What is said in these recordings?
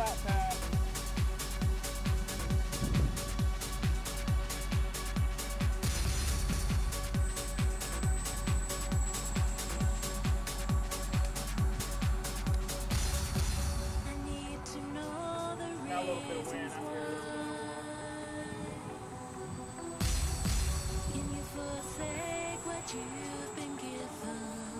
flat tire. Got a little bit of wind out there. Can you forsake what you've been given?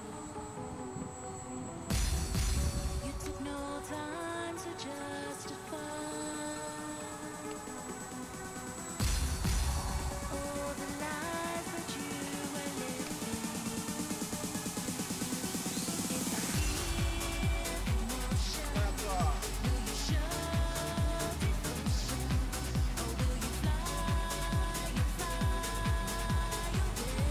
You took no time to justify all the lies that you were living. If I give emotion, will you show devotion, or will you fly away?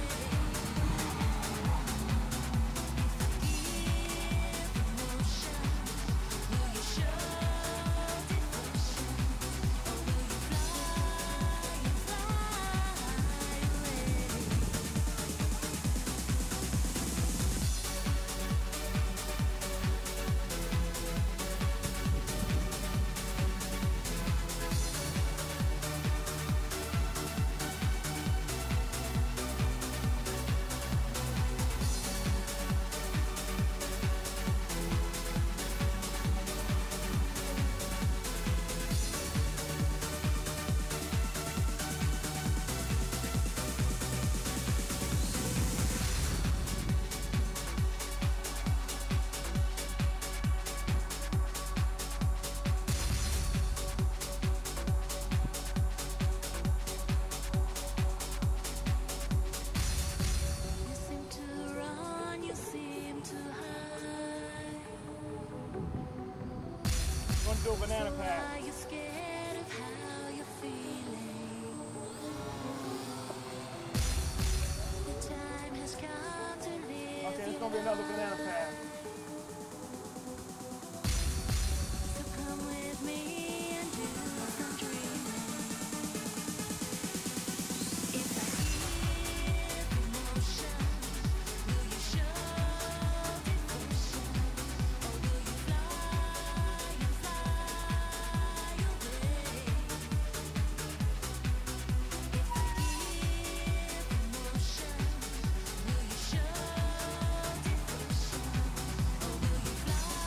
Do a banana pack. Are you scared of how you're feeling? The time has come to live. Okay, it's gonna be another banana pack. So come with me and do some dreaming. If I give emotion, will you show devotion, or will you fly away? If I give emotion, will you show devotion, or will you fly away?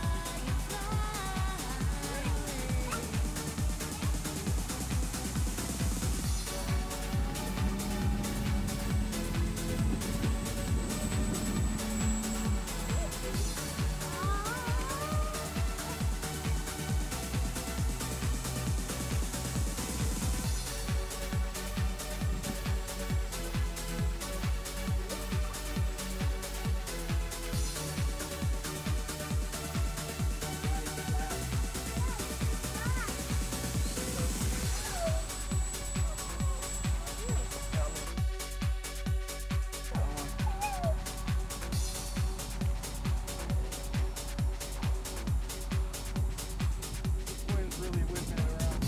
Wind's really whipping it around.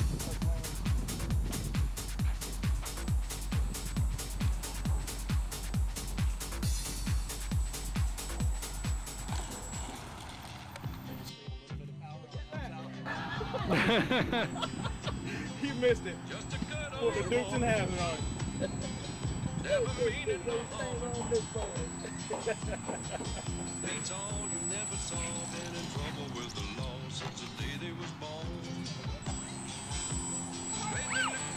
He missed it. Just a good Put old the Dukes in half on it. never meaning no harm. Beats all you never saw. Been in trouble with the law since the day they was born. Straight in the